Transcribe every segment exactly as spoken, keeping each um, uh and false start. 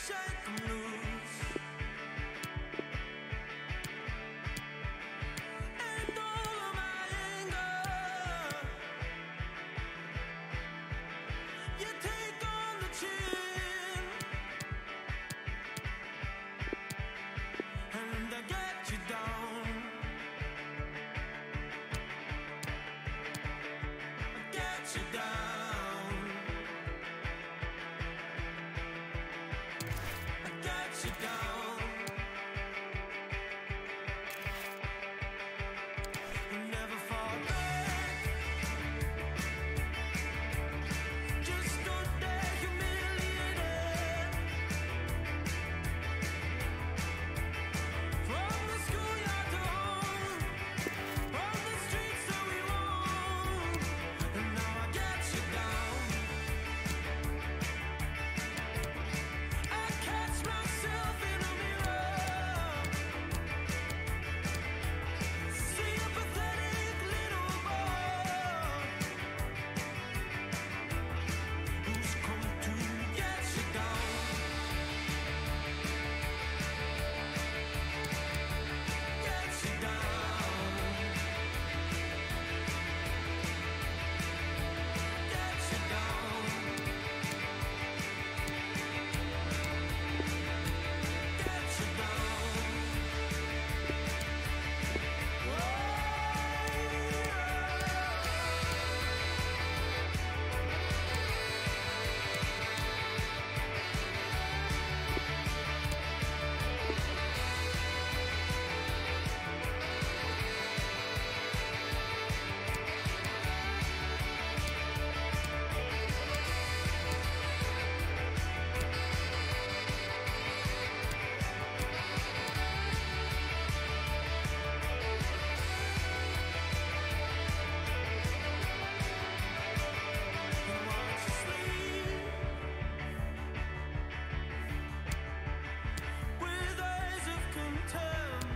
shake 'em loose. And all of my anger, you take on the chin, and I get you down. I get you down. I get you down. You never fall back. Just stood there humiliated. From the schoolyard to home, from the streets that we roam, and now I get you down. I catch myself in a mirror, see a pathetic little boy who's come to get you down. Get you down. Get you down. Get you down. And watch you sleep with eyes of contempt.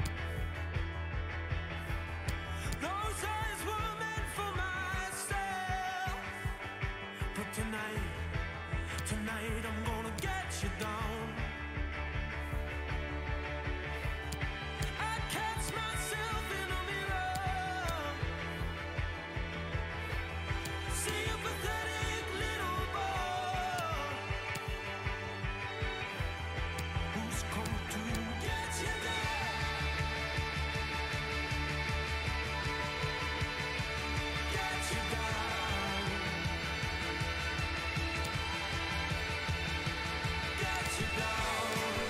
Those eyes were meant for myself, but tonight, tonight I'm gonna get you down. I catch myself in a mirror, see a pathetic little boy who's come to get you down. Get you down. Get you down.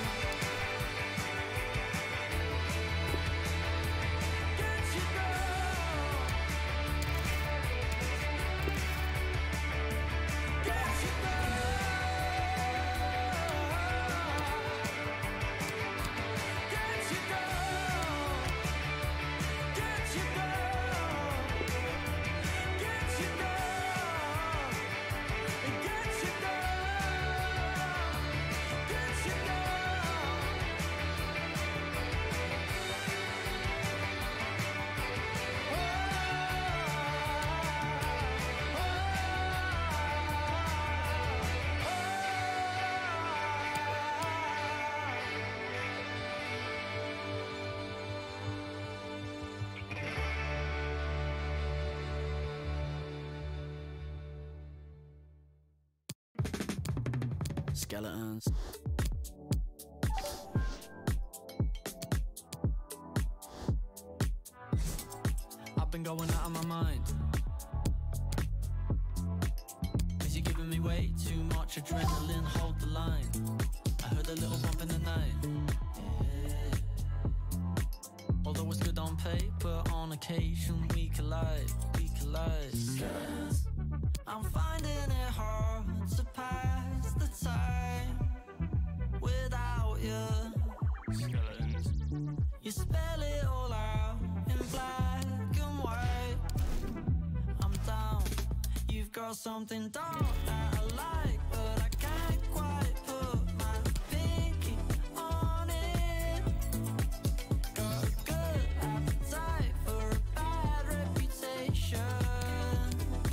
Get you down. Get you down. Get you down. Get you down. Get you down. Get you down. Get you Skeletons. I've been going out of my mind, 'cause you're giving me way too much adrenaline, hold the line. I heard a little bump in the night, yeah. Although it's good on paper, on occasion we collide, we collide. I'm finding it hard to pass the time without you. Skeletons. You spell it all out in black and white. I'm down. You've got something dark that I like, but I can't quite put my pinky on it. Got a good appetite for a bad reputation,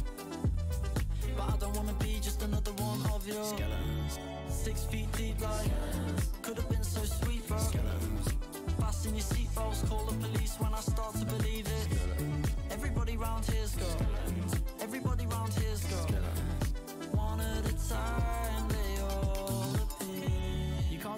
but I don't wanna be just another one of your skeletons. Six feet deep like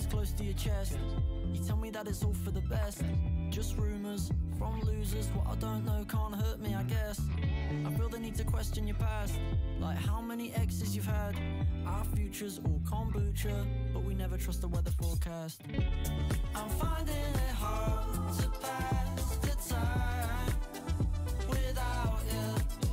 cards close to your chest. You tell me that it's all for the best. Just rumors from losers. What I don't know can't hurt me, I guess. I feel the need to question your past, like how many exes you've had. Our future's all kombucha, but we never trust the weather forecast. I'm finding it hard to pass the time without you.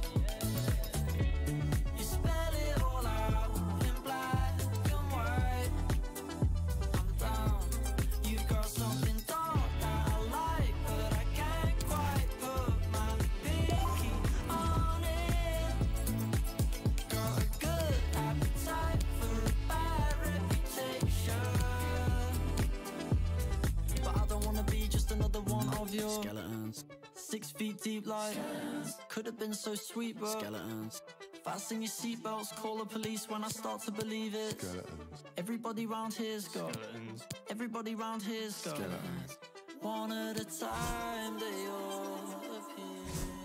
You spell it all out in black and white. I'm down. You've got something dark that I like, but I can't quite put my pinky on it. Got a good appetite for a bad reputation, but I don't wanna be just another one of your skeletons. Six feet deep like could have been so sweet, but skeletons. Fasten your seatbelts, call the police when I start to believe it. Skeletons. Everybody round here's got Skeletons. Everybody round here's got Skeletons. one at a time they all appear.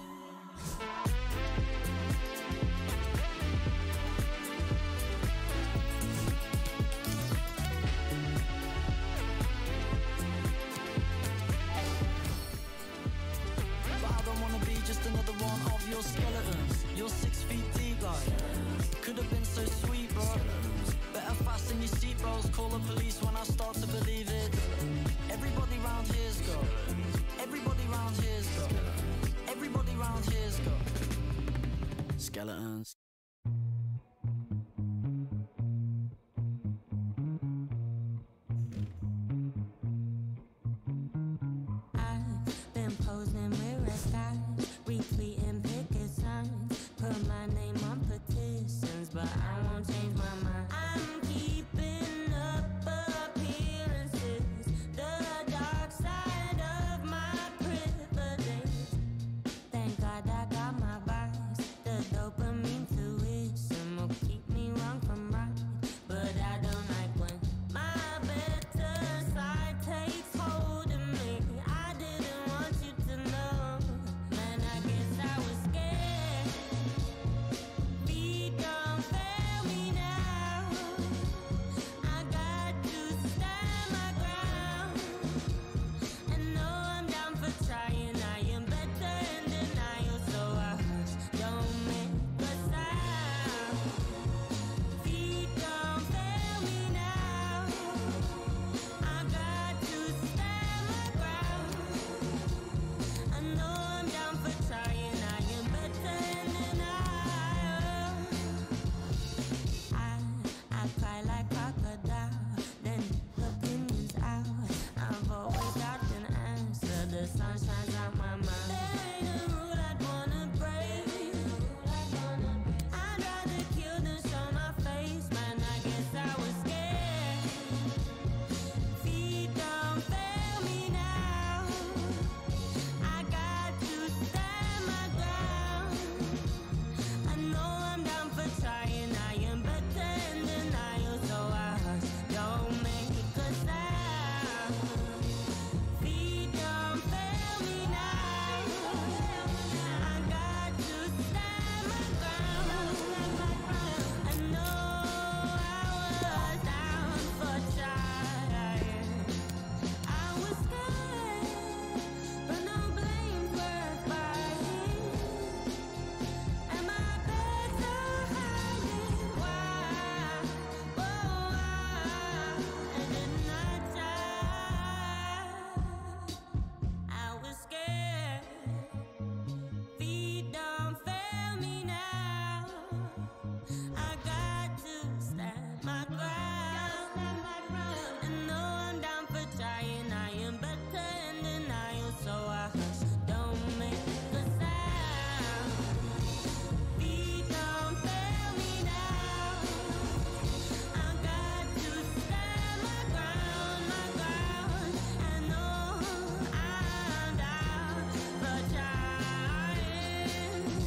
But I don't wanna be just another one of your skeletons. You're six feet deep like could have been so sweet, but better fasten your seatbelts, call the police when I start to believe it. Everybody round here's got Everybody round here's got Everybody round here's got skeletons. I've been posing with red skies, retweeting picket signs, put my name on petitions, but I won't change my mind. I'm keeping up appearances, the dark side of my privilege. Thank God I got my vice, the dopamine tuition will keep me wrong from right, but I don't like when my better side takes hold of me. I didn't want you to know, man, I guess I was scared. Feet don't fail me now. I got to stand my ground. I know I'm down for trying. I am better in denial, so I hush. Don't make a sound. Feet don't fail me now. I got to stand my ground. I know I'm down for trying. I am better in denial. I I cry like crocodile, then opinions out. I've always got an answer. The sun shines out my mind. There ain't a rule I'd wanna break. I'd rather kill than show my face, man. I guess I was scared. Feet don't fail me now. I got to stand my ground. I know I'm down for trying. I am better in denial, so I hush. Don't make a sound. Feet don't fail me now. I got to stand my ground. I know I was down for trying. I was scared, but no blame's worth buying. Am I better hiding? Why? Oh, why? And didn't I try? I was scared. Feet don't fail me now. I got to stand my ground. I know I'm down for trying. I am better in denial, so I hush. Don't make a sound. Feet don't fail me now. I got to stand my ground, my ground. I know I'm down for trying.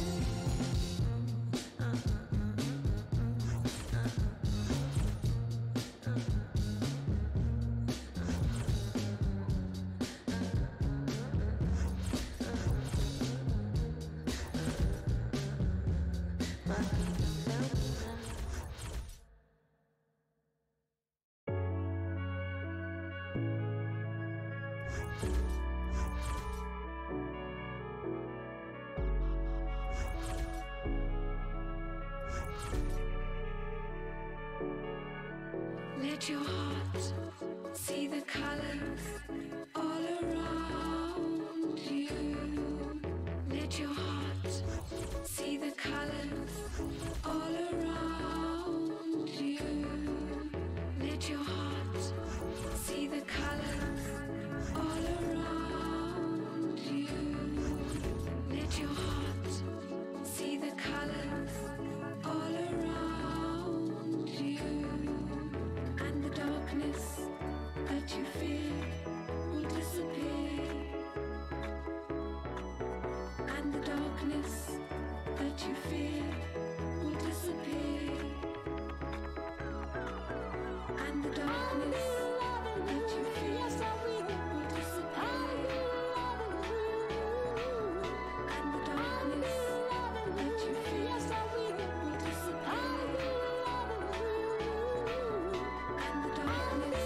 Let your heart see the colors all around you. Let your heart see the colors all around you. Let your heart see the colors all around you. Let your heart see the colors all around you. And the darkness that you fear will disappear. And the darkness that you fear will disappear. And the darkness that you fear will disappear. And the darkness that you fear will disappear. And the darkness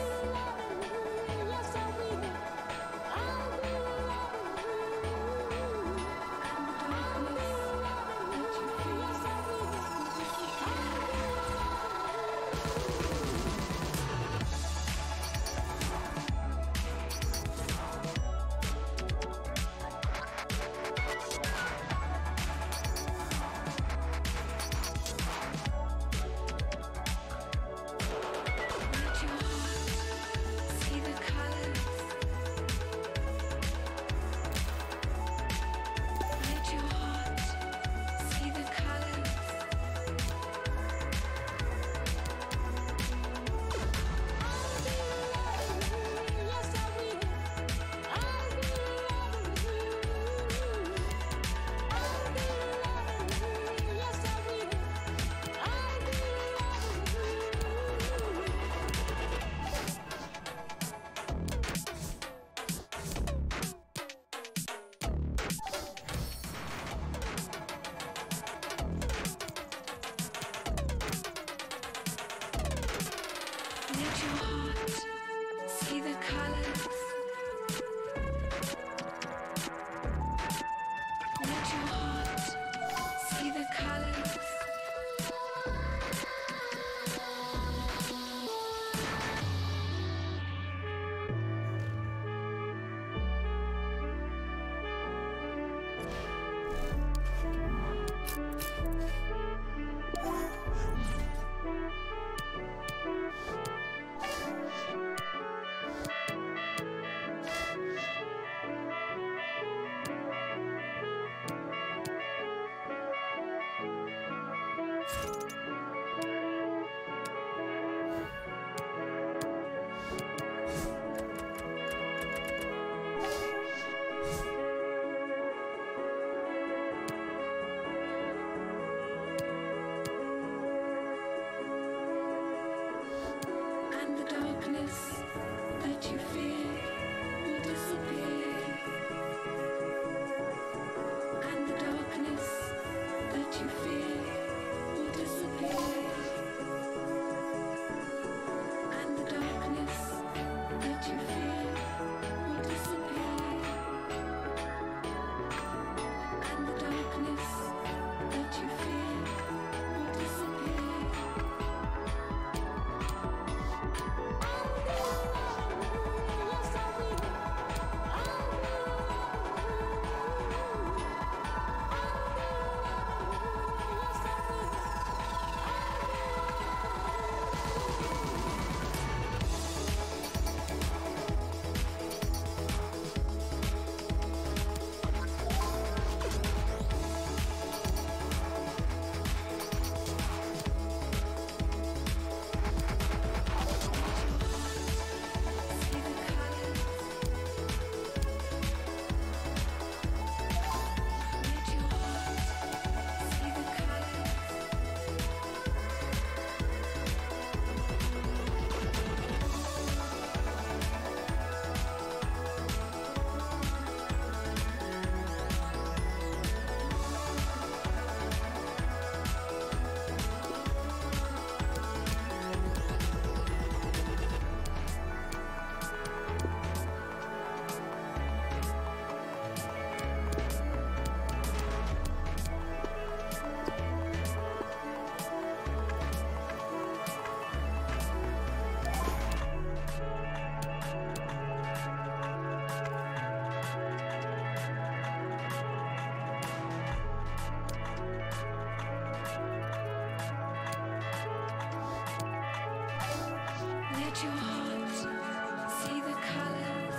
Let your heart see the colors.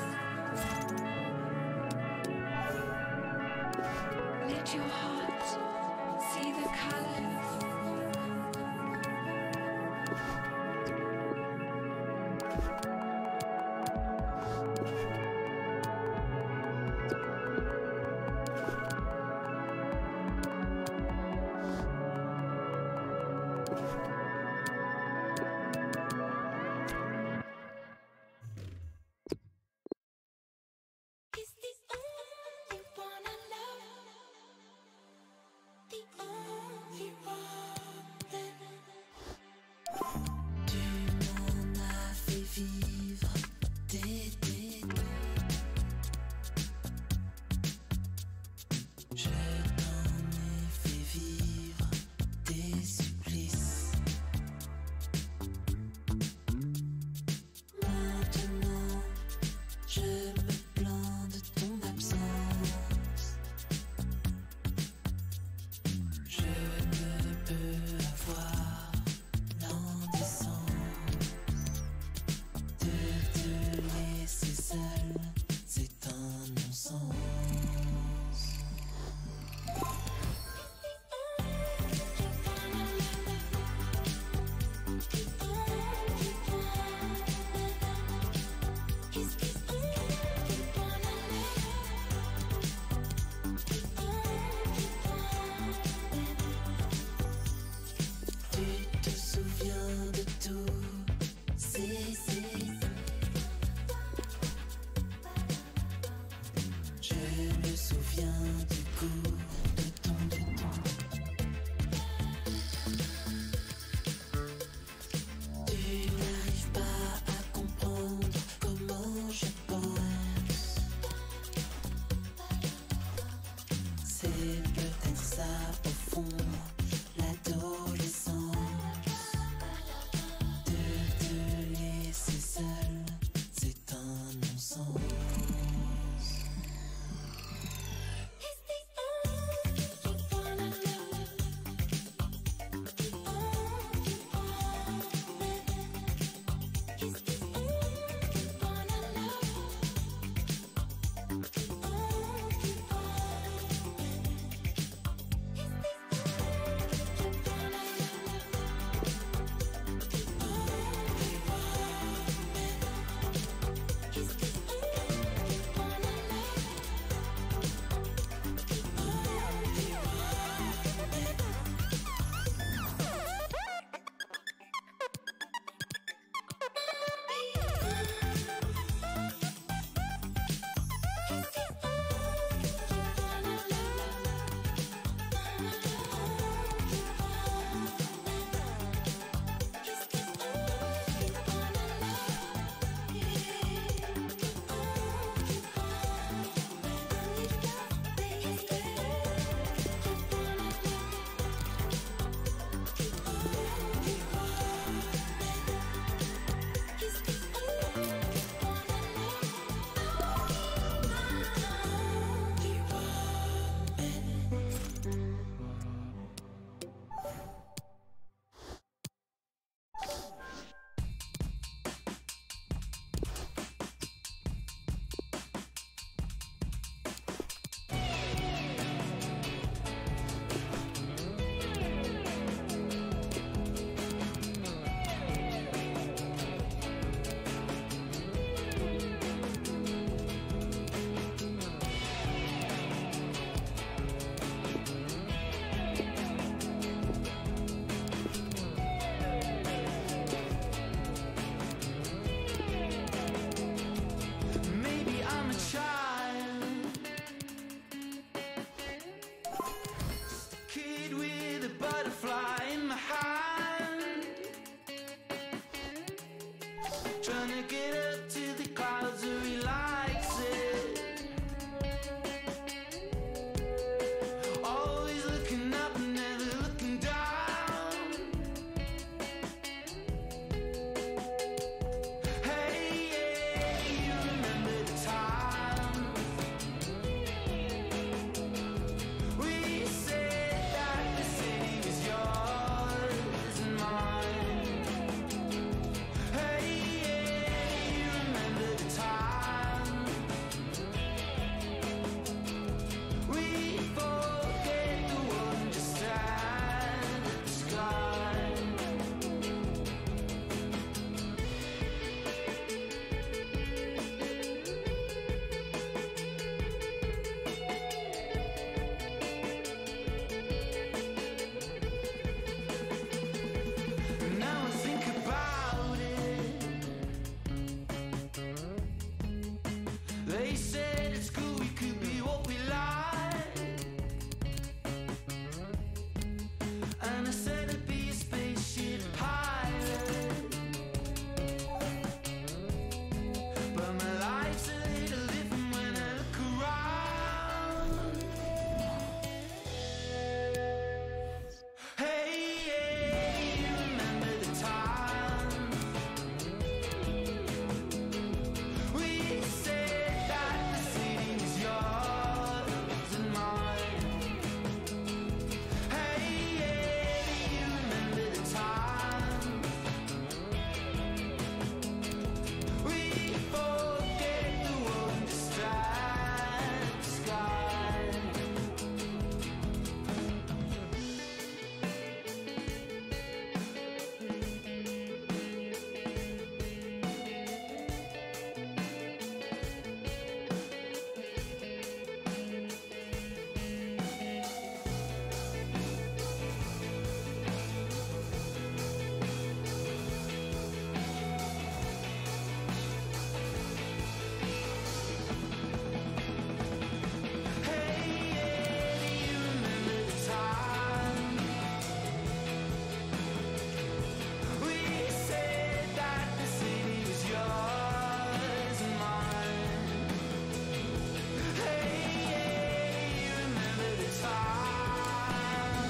Let your heart see the colors. They said at school we could be what we like, and I said I'd be a spaceship pilot. But my life's a little different when I look around. Hey, yeah, you remember the time we said that the city was yours and mine? Hey, yeah, you remember the time we forget the world and distract the sky? Hey, yeah, you remember the time we said that the city was yours and mine? Hey, yeah, you remember the time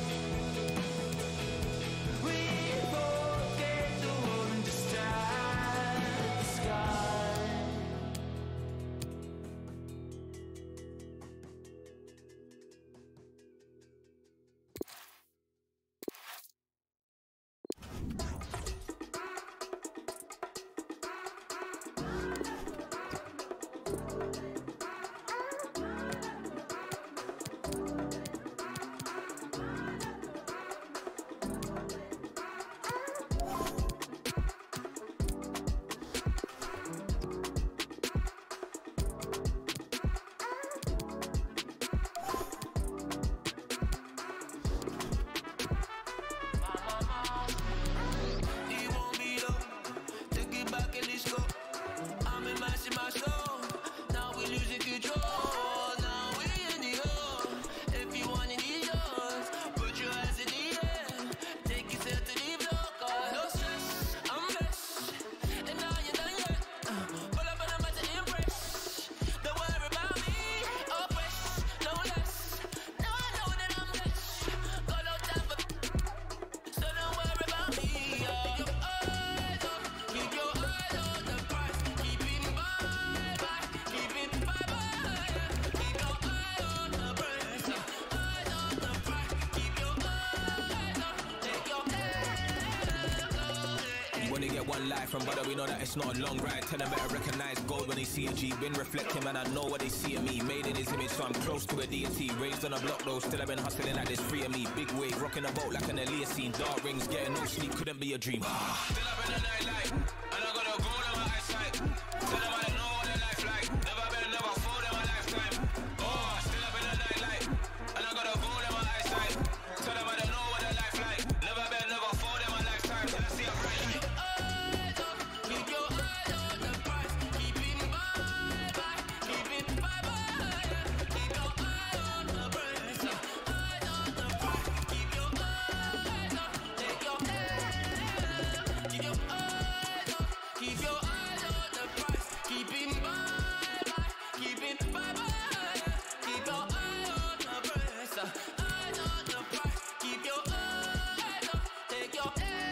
we forget the world and distract the sky? It won't be low. Take it back and let's go. I'm immersing my soul. Now we're losing control. Now we in the hole. If you want it, it's yours. Put your hands in the air. Take yourself to the floor. 'Cause no stress, I'm blessed. And now you're done yet. Uh, Pull up and I'm about to impress. Don't worry about me. Oppress, no less. Now I know that I'm blessed. Got no time for so don't worry about me. uh. Keep your eyes up, keep your eyes on the prize. Keep it by, by, keep it by, by. Keep your eye on the prize, uh. Eyes on the prize. Keep your eyes up, take your You only get one life, and brother, we know that it's not a long ride. Tell them better recognize gold when they see a G. Been reflecting, man, I know what they see in me. Made in his image, so I'm close to a deity. Raised on a block, though, still I've been hustling like there's three of me. Big wave, rocking a boat like an Elias scene. Dark rings, getting no sleep, couldn't be a dream. Still up in the nightlight, and I got a gold in my eyesight. Tell them I don't know what their life like. Never been, never fall in my lifetime. Oh, still up in the nightlight, and I got a gold in my eyesight. Tell them I don't know what their life like. Never been, never fall in my lifetime. Till I see a bright light. eyes up, keep your eyes on the prize. Keep it by, by, keep it by, by. Keep your eye on the prize, uh. Eyes on the prize. Keep your eyes up, take your keep your eyes up, keep your eyes on the prize. Keep it by, by, keep it by, by. Keep your eye on the prize, uh. Eyes on the prize. Keep your eyes up, take your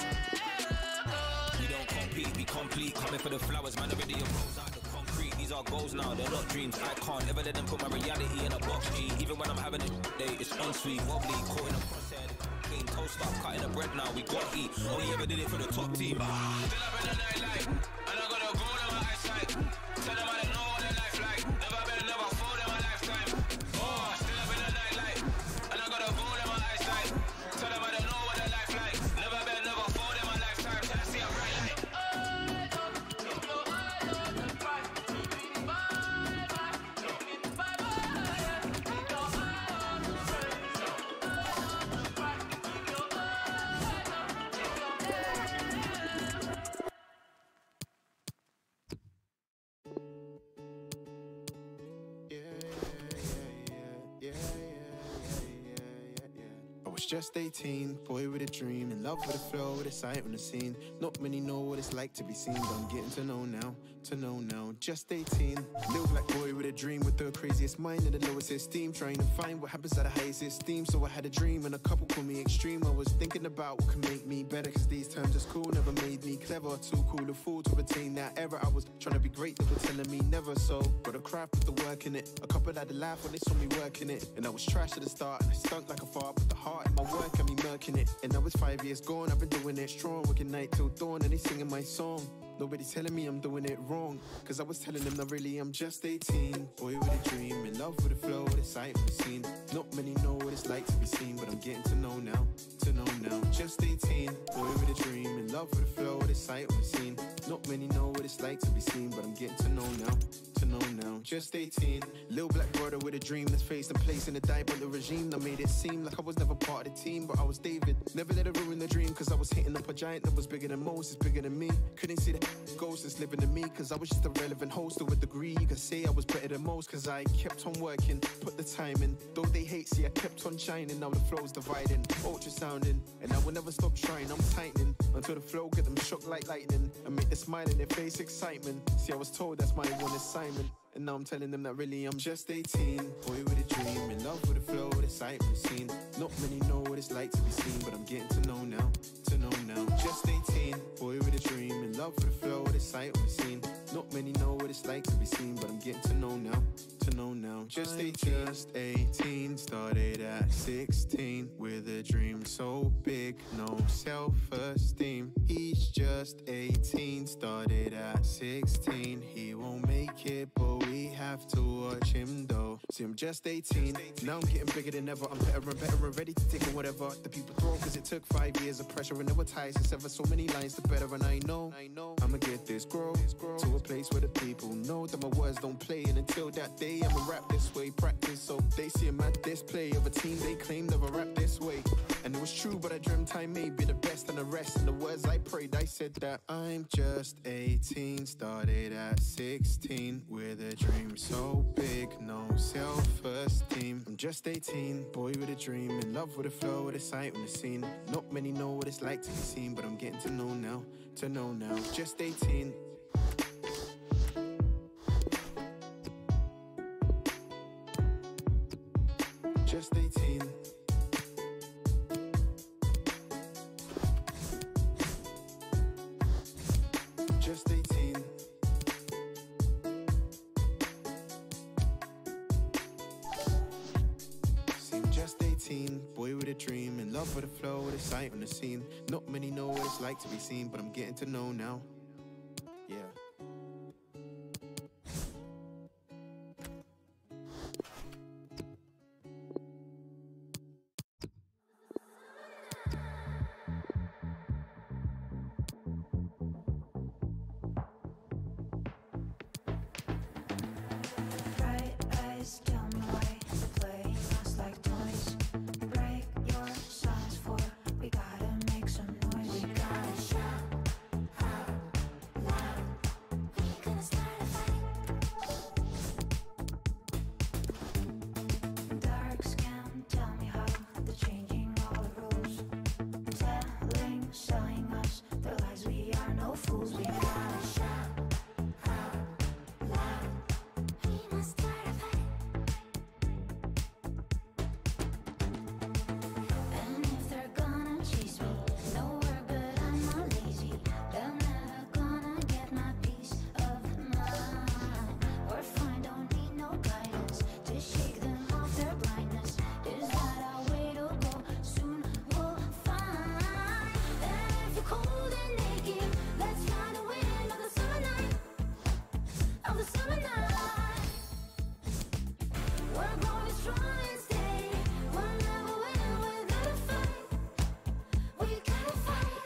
We don't compete, we complete. Coming for the flowers, man, already rose out the concrete. These are goals now, they're not dreams. I can't ever let them put my reality in a box, G. Even when I'm having a day, it's unsweet, wobbly, caught in a crosshair. Clean toast up, cutting the bread now, we got eat. Only ever did it for the top team. Still up in the nightlight, and I got a gold in my eyesight. Tell them I don't know what their life like. Never been, never fall in my lifetime. Oh, still up in the nightlight, and I got a gold in my eyesight. Tell them I don't know what their life like. Never been, never fall in my lifetime. Till I see a bright light. eyes up, keep your eyes on the prize. Keep it by, by, keep it by, by. Keep your eye on the prize, eyes on the prize. Keep your eyes up, take your just eighteen, boy with a dream, in love with the flow, with the sight on the scene. Not many know what it's like to be seen, but I'm getting to know now, to know now. Just eighteen, little black boy with a dream, with the craziest mind and the lowest esteem, trying to find what happens at the highest esteem. So I had a dream and a couple call me extreme. I was thinking about what can make me better, cause these terms is cool, never made me clever. Too cool a fool to retain that error. I was trying to be great, they were telling me never. So got a craft with the work in it. A couple had to laugh when they saw me working it, and I was trash at the start and I stunk like a fart, but the heart in my work and me murking it. And now it's five years gone, I've been doing it strong, working night till dawn and they singing my song. Nobody's telling me I'm doing it wrong, cause I was telling them that really I'm just eighteen, boy with a dream, in love with the flow, with the sight on the scene. Not many know what it's like to be seen, but I'm getting to know now, to know now. Just eighteen, boy with a dream, in love with the flow, with the sight on the scene. Not many know what it's like to be seen, but I'm getting to know now, to know now. Just eighteen, little black brother with a dream that's faced and placed in the dive on the regime that made it seem like I was never part of the team, but I was David. Never let it ruin the dream, cause I was hitting up a giant that was bigger than Moses, bigger than me. Couldn't see the ghost that's living in me, cause I was just a relevant host to a degree. You could say I was better than most, cause I kept on working, put the time in. Though they hate, see I kept on shining. Now the flow's dividing, ultrasounding, and I will never stop trying. I'm tightening until the flow get them shook like lightning and make the smile in their face excitement. See, I was told that's my one assignment, and now I'm telling them that really I'm just eighteen, boy with a dream, in love with the flow, with the sight on the scene. Not many know what it's like to be seen, but I'm getting to know now, to know now. Just eighteen, boy with a dream, in love with the flow, with the sight on the scene. Not many know what it's like to be seen, but I'm getting to know now, to know now. Just eighteen, just eighteen, started at sixteen with a dream so big, no self-esteem. He's just eighteen, started at sixteen. He won't make it, but we have to watch him though. See, I'm just eighteen, now I'm getting bigger than ever. I'm better and better and ready to take on whatever the people throw, cause it took five years of pressure and there were ties to sever. So many lines to better, and I know, I know I'ma get this grow to a place where the people know that my words don't play. And until that day, I'ma rap this way, practice so they see him at display of a team they claim never rap this way. And it was true, but I dreamt I may be the best, and the rest and the words I prayed, I said that I'm just eighteen, started at sixteen with a dream so big, no self-esteem. I'm just eighteen, boy with a dream, in love with the flow, with the sight on the scene. Not many know what it's like to be seen, but I'm getting to know now, to know now. Just eighteen. Just eighteen. Just eighteen. Seem just eighteen, boy with a dream, in love with the flow, with the sight on the scene. Not many know what it's like to be seen, but I'm getting to know now. Yeah. Bright eyes tell me why they're playing us like toys. Break your silence, for we gotta make some noise. We gotta shout out loud. We gonna start a fight. Dark skin, tell me how they're changing all the rules. Telling, selling us their lies. We are no fools. We gotta shout out loud. We must start a fight. And if they're gonna chase me, no, we're good, I'm not lazy. They're never gonna get my peace of mind. We're fine, don't need no guidance to shake them off their blindness. Is that our way to go? Soon we'll find. And if you're cold and naked, let's fly the wind of the summer night, of the summer night. We're growing strong and steady. We'll never win, we gotta fight. We gotta fight.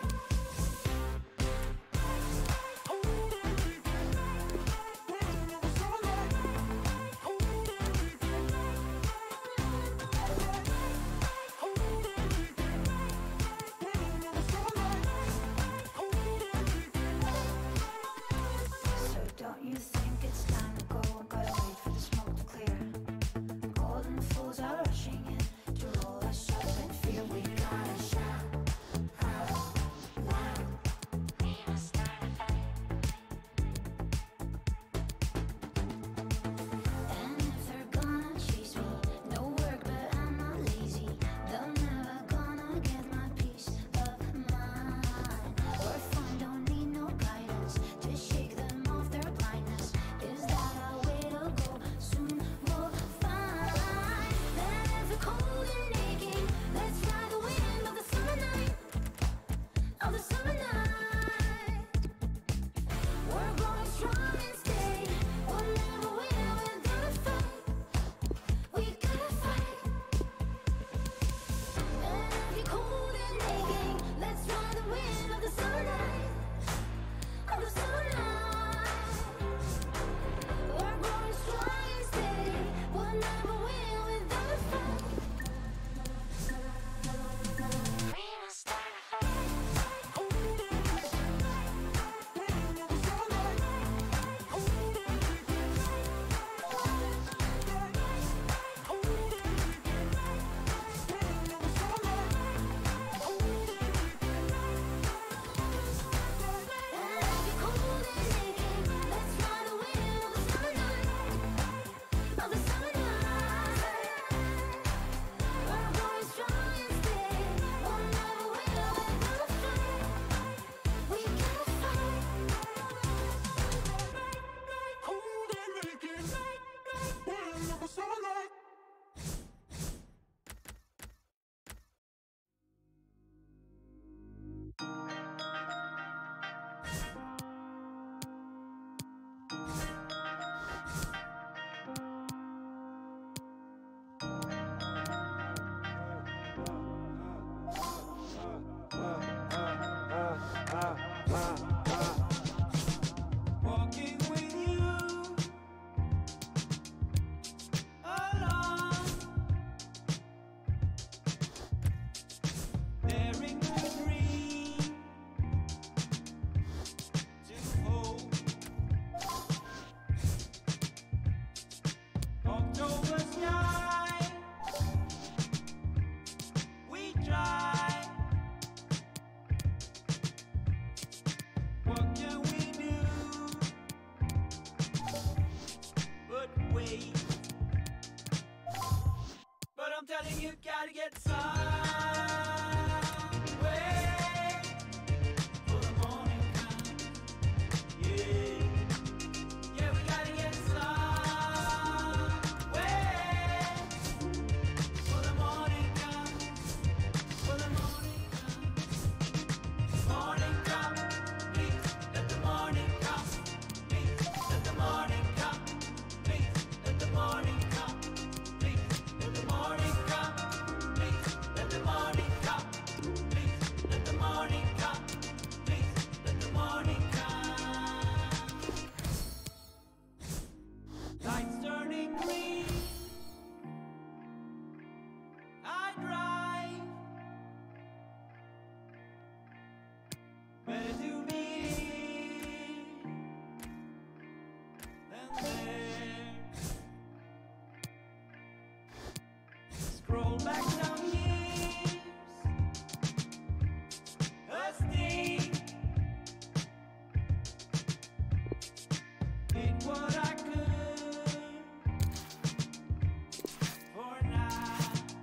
So don't you think it's time get some way for the morning comes. Yeah, yeah, we gotta get some way for the morning comes. For the morning comes. Morning come, please let the morning come. Please let the morning come. Please let the morning come. Please let the morning come. Please let the morning come. Please let the morning come. Please let the morning come. Lights turning green. I drive. Better to be than there. Scroll back down years, a sting. Did what I could for now,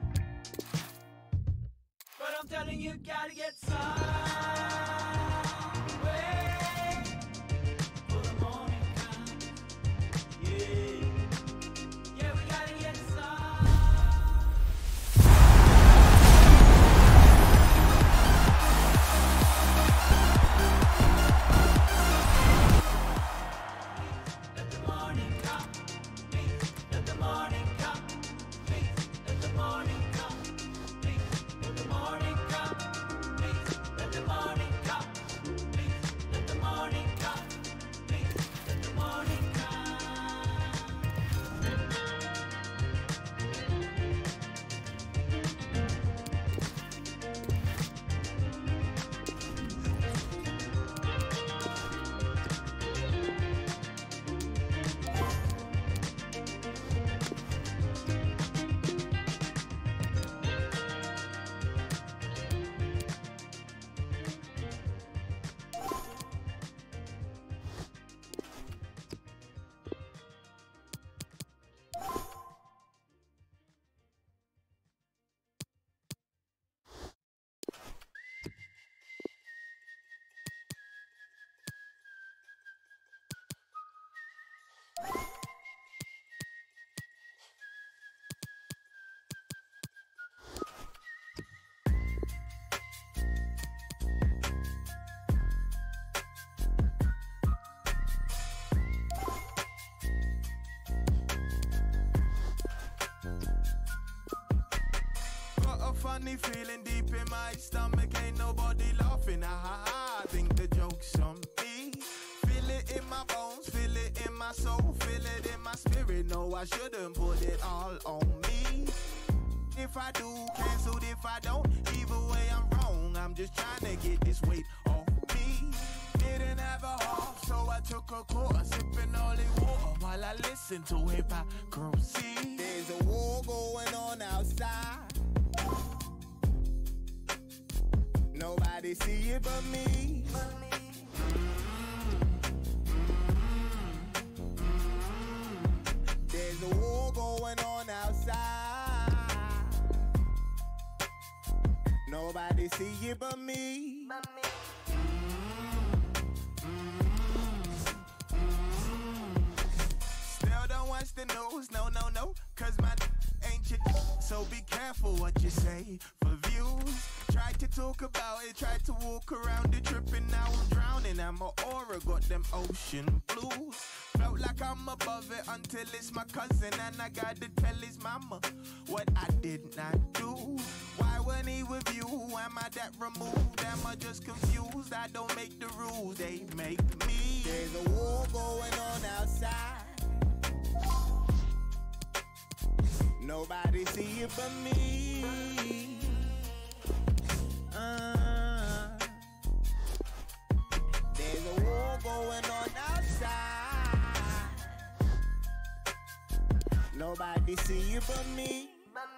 but I'm telling you, gotta get some way for the morning comes. Yeah, yeah, we gotta get some. Let the morning come. Please let the morning come. Please let the morning come. Please let the morning come. Please let the morning come. Please let the morning come. Please let the morning come. Got a funny feeling deep in my stomach, ain't nobody laughing. Ah, ah, ah, I think the joke's on me. Feel it in my bones, feel it in my soul, feel it in my spirit. No, I shouldn't put it all on me. If I do, cancelled if I don't. Either way, I'm wrong. I'm just trying to get this weight off me. Didn't have a half, so I took a quarter, sipping holy water while I listen to hypocrisy. There's a war going on outside. Nobody see it but me. There's a war going on outside. Nobody see it but me. Still don't watch the news, no, no, no, cause my ain't shit. So be careful what you say for views. Try to talk about it, try to walk around it, tripping, now I'm drowning. And my aura got them ocean blues. Felt like I'm above it until it's my cousin, and I gotta tell his mama what I did not do. Why wasn't he with you? Am I that removed? Am I just confused? I don't make the rules, they make me. There's a war going on outside. Nobody see it but me. Uh, there's a war going on outside. Nobody see it but me.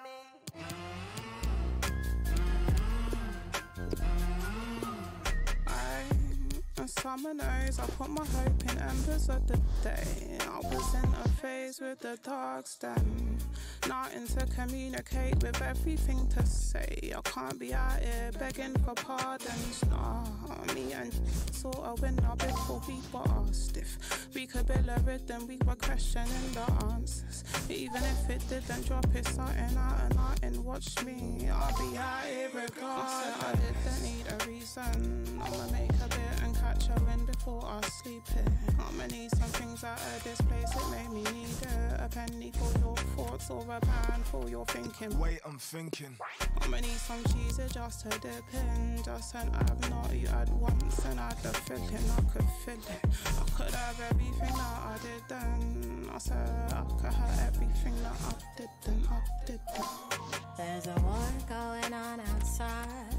I summer nights, I put my hope in embers of the day. I was in a phase with the dark stem. Nothing to communicate with everything to say. I can't be out here begging for pardons. Nah, me and sorta winner before we were stiff. We could build a rhythm, we were questioning the answers. Even if it didn't drop, it's something out and nothing. Watch me, I'll be out here regardless. I didn't need a reason. I'ma make a bit and catch a wind before I sleep here. I'ma need some things out of this place, it made me need it. A penny for your thoughts or a pound for your thinking. Wait, I'm thinking. I'ma need some cheese just to dip in. Just an I've not you had once and I had the feeling I could feel it. I could have everything that I did then. I said I could have everything that I didn't, I didn't. There's a war going on outside.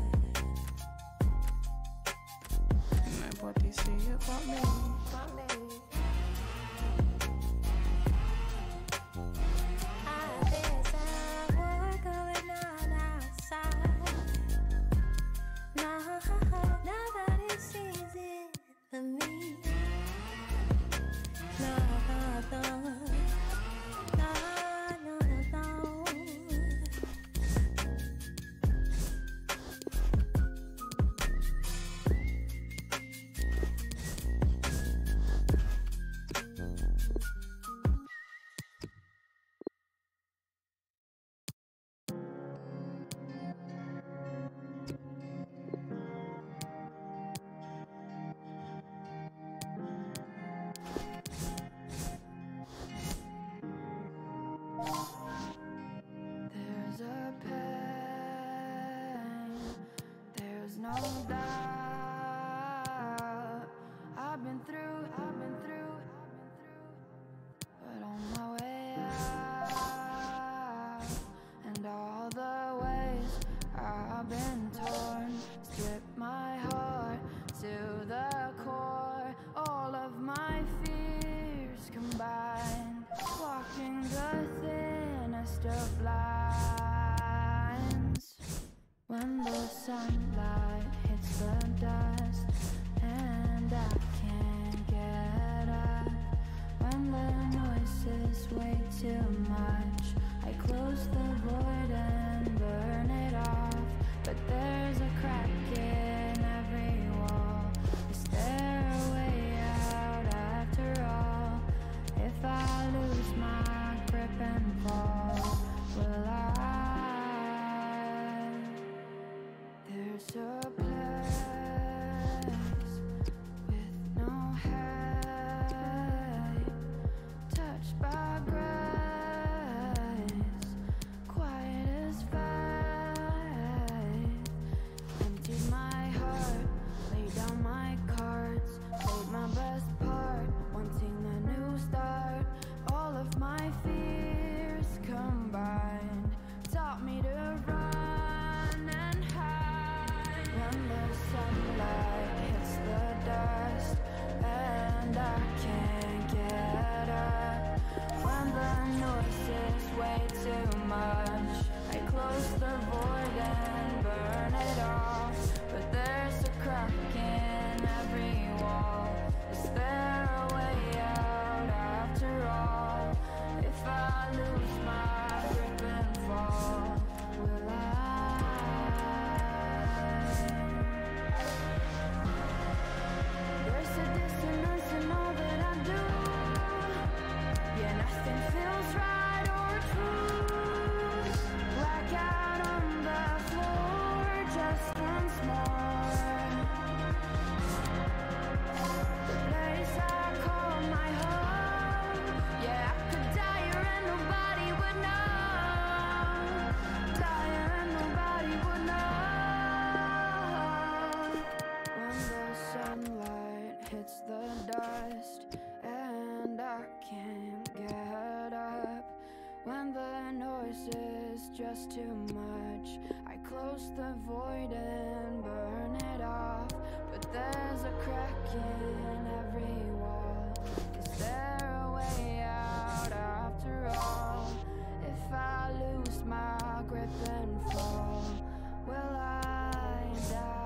Nobody see it but me, but me. For me, no, no, no, no, no, no. There's a pain, there's no doubt. I've been through, I've been through, but on my way out, and all the ways I've been torn, strip my heart to the core. All of my fears combined, walking the thinnest of lines. When the sunlight hits the dust and I can't get up, when the noise is way too much, I close the void and burn it off. But there's a crack in every wall. Is there a way out after all? If I lose my grip and fall, will I? There's a place with no height, touched by grace, quiet as faith. Emptied my heart, laid down my cards, played my best part, wanting a new start. All of my fears combined taught me to run and hide. When the sunlight hits the dust and I can't get up, when the noise is way too much, I close the void and burn it off. But there's a crack in every wall. Is there a way out after all? If I lose my grip and fall, will I? There's a dissonance in all that I do. Yeah, nothing feels right or true. Black out on the floor just once more. The place I call my home. Yeah, I could die here and nobody would know. Die here and nobody would know. When the sunlight hits the dust and I can't get up, when the noise is just too much, I close the void and burn it off. But there's a crack in every wall. Is there a way out after all? If I lose my grip and fall, will I die?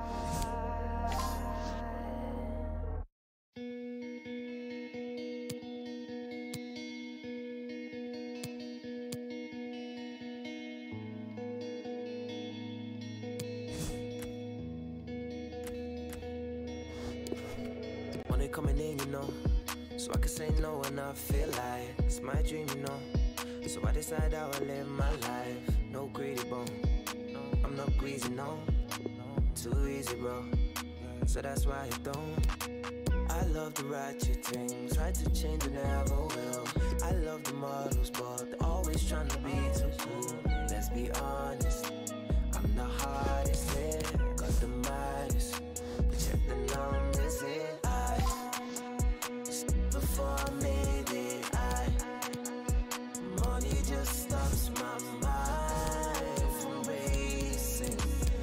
coming in, you know. So I can say no when I feel like it's my dream, you know. So I decide I will live my life. No greedy bone, I'm not greasy, no. Too easy, bro. So that's why I don't. I love the ratchet things, try to change and never will. I love the models, but they're always trying to be too cool. Let's be honest, I'm the hardest hit, got the maddest. But check the numbers here. I before I made it, I money just stops my mind from racing.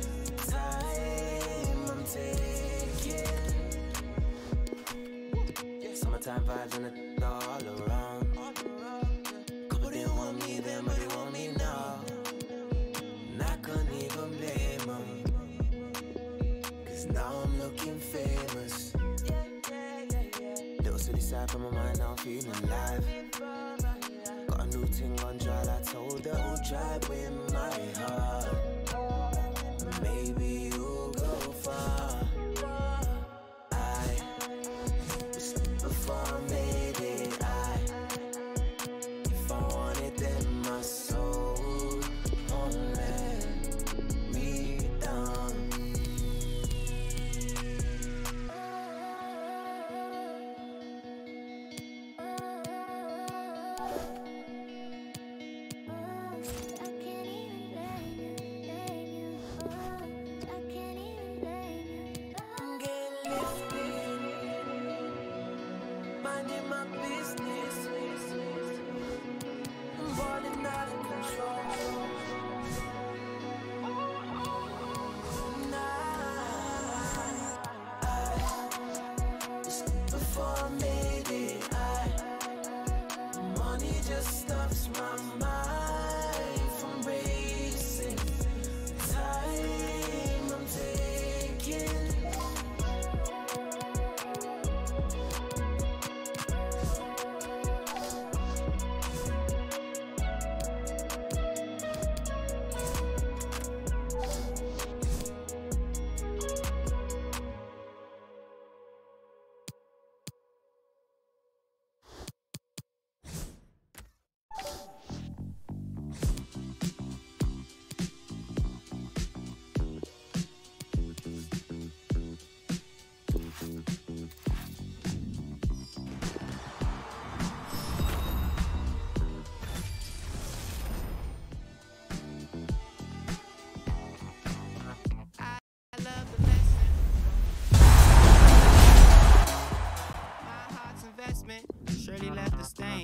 Time I'm taking. Summertime vibes and it all around. Couple didn't want me then, but they want me now. And I couldn't even blame them, cause now I'm looking famous. Little silly side from my mind, now I'm feeling alive. Got a new thing on trial, I told her who'll drive with my heart. Maybe you'll go far. I just before I made it, I if I wanted then my soul won't let me down. Minding my business, more than out of control. Nah, I just before I made it, I money just stops my mind from racing. Time I'm taking. Surely left a stain.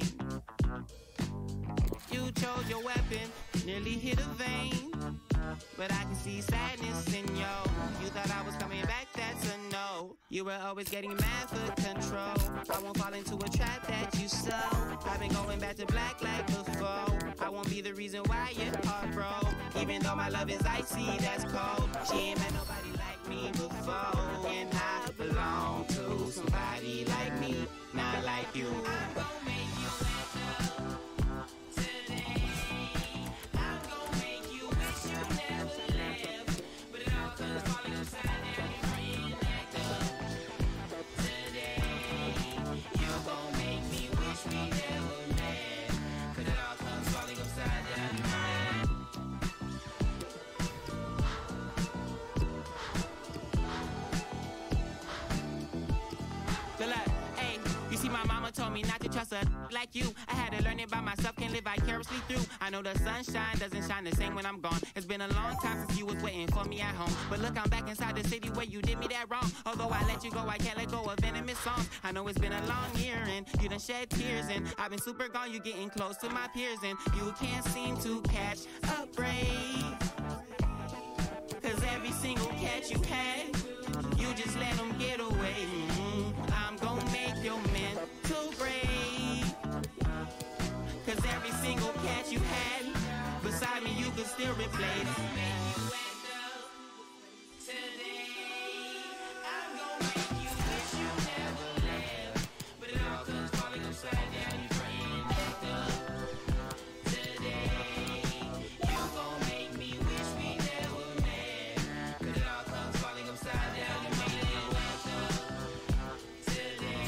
You chose your weapon, nearly hit a vein. But I can see sadness in yo. You thought I was coming back, that's a no. You were always getting mad for control. I won't fall into a trap that you sow. I've been going back to black like before. I won't be the reason why your heart broke. Even though my love is icy, that's cold. She ain't met nobody like me before. And I belong to somebody like me, not like you. I'm gonna make you wake up today. I'm gonna make you wish you never left. But it all comes falling upside down. You reenact up today. You're gonna make me wish we never met. But it all comes falling upside down. Good luck. Hey, you see, my mama told me not to trust a like you. I had to learn it by myself, can't live vicariously through. I know the sunshine doesn't shine the same when I'm gone. It's been a long time since you was waiting for me at home. But look, I'm back inside the city where you did me that wrong. Although I let you go, I can't let go of venomous songs. I know it's been a long year and you done shed tears, and I've been super gone, you getting close to my peers, and you can't seem to catch a break. Cause every single catch you had, you just let them get away. Mm-hmm. I'm gonna make your mental break. Cause every single catch you had, beside me you could still replace. Today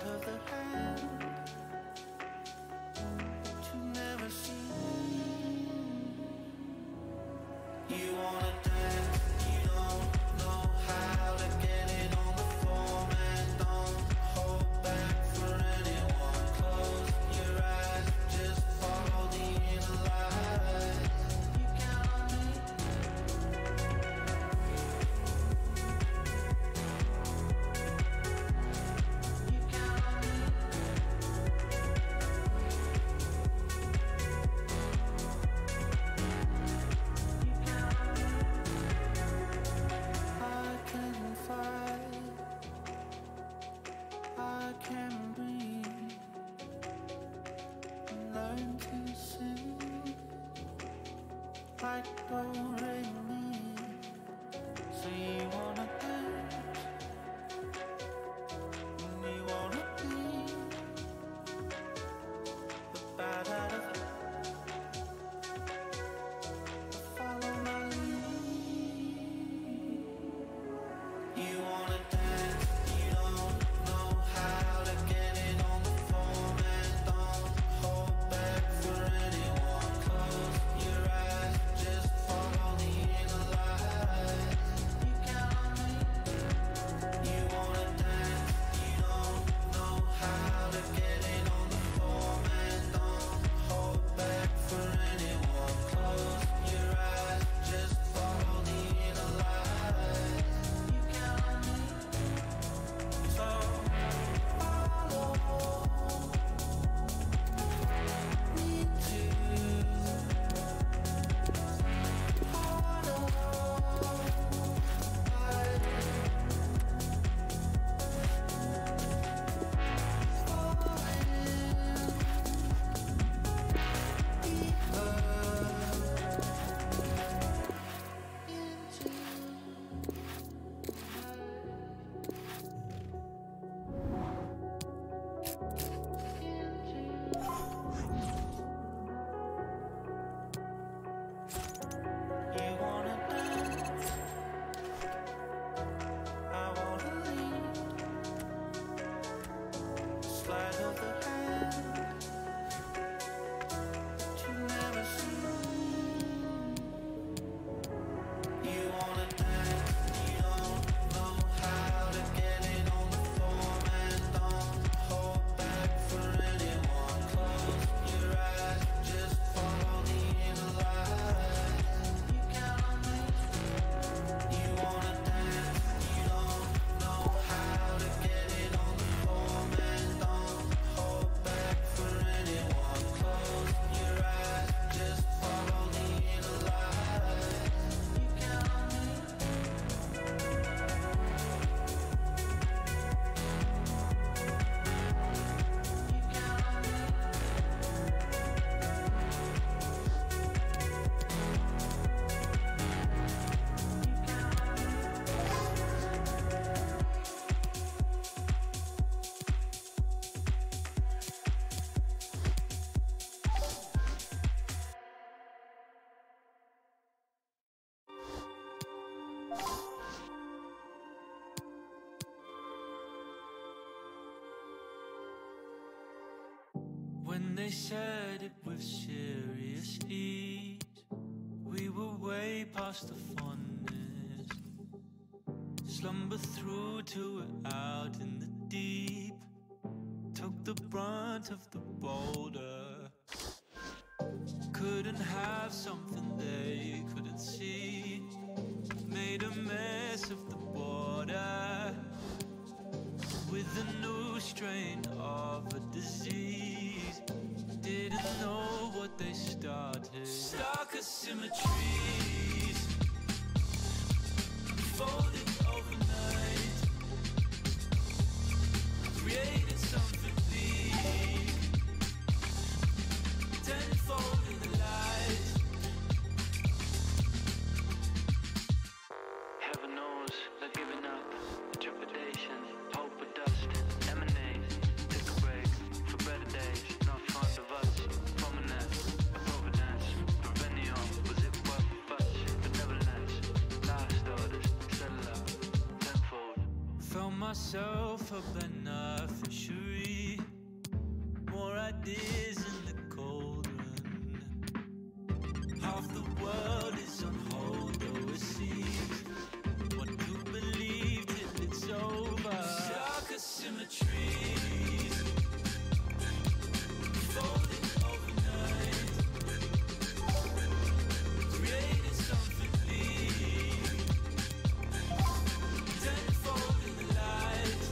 Sleight of the hand that you never seen. You wanna dance, you don't know how to get it on the floor, man. Don't hold back for anyone. Close your eyes, just follow the inner light. You count on me. You count on me. I can fight, I can breathe, learn to sing like do-re-mi. So you wanna dance, and you wanna be the bad out of it. Follow my lead. You wanna dance, you don't know how to get it on the floor, man. Don't hold back for anyone. Close your eyes, just follow the inner light. You count on me. You wanna dance, you don't know how to get it on the floor, man. Don't hold back for anyone. Close your eyes, just follow the inner light. You count on me. So follow me too. Follow You wanna dance, I wanna lead. Sleight of the hand that you never seen. You wanna dance, you don't know how to get it on the floor, man. Don't hold back for anyone. Close your eyes, just follow the inner light. You count on me. You wanna dance, you don't know how to get it on the floor, man. Don't hold back for anyone. Close your eyes, just follow the inner light. You count on me. You count on me. When they said it with serious ease, we were way past the funness. Slumber through to it out in the deep. Took the brunt of the boulder. Couldn't have something they couldn't see. Made a mess of the border with a new strain of a disease. Didn't know what they started. Stark asymmetries folded overnight. Created something bleak. Tenfold in the light. Heaven knows they're giving up. Trepidation, hope of dust, emanate. Take a break for better days. Not fond of us. Prominence, a providence, perennial. Was it worth a fuss? myself a beneficiary. More ideas in the cauldron. Half the world is on hold, though it seems. What to believe till it's over. Stark asymmetries folding overnight. Created something bleak. Tenfold in the light.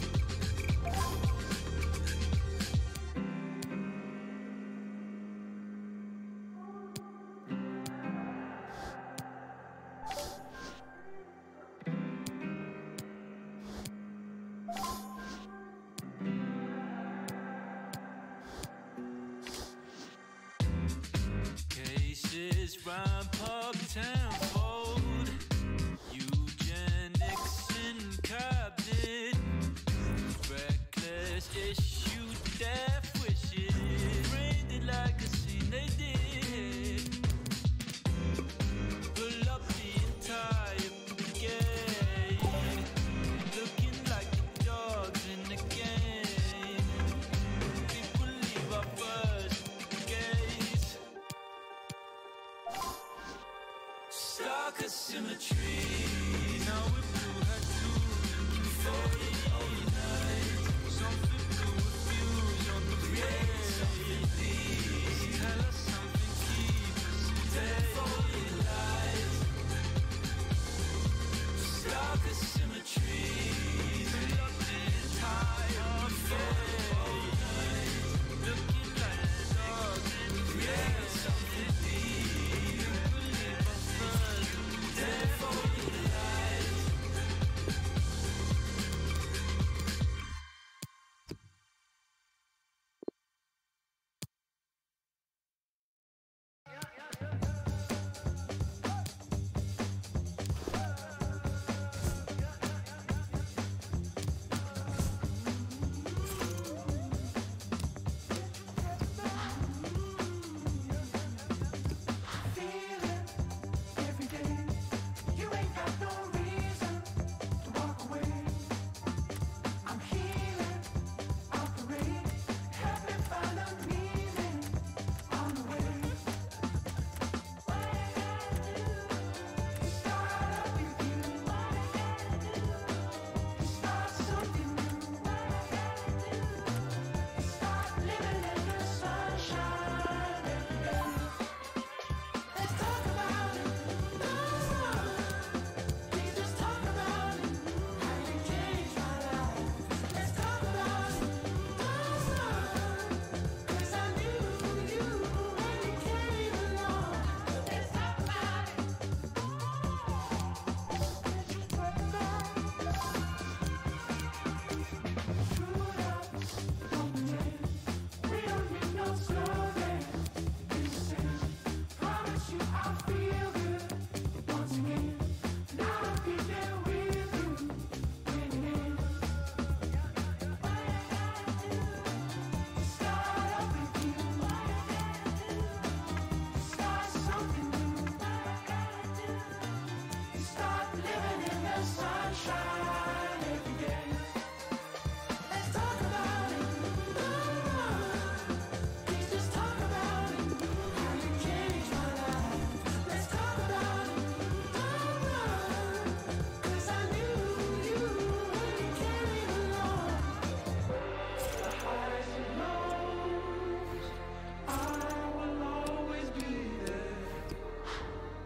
Cases ramp up tenfold. Eugenics in cabinet. Reckless issue death wishes. Framed it like a scene they did. Pull up the entire brigade. Looking like the dogs in the game. People leave our first gaze. Stark asymmetry. Now we blew her too. Folding overnight. Something to abuse on the create something please. Tell us something, keep us dead. Folding light. Stark asymmetry. Fill up the entire fade. Looking like the dogs in the create something please. Believe us first. Dead folding light.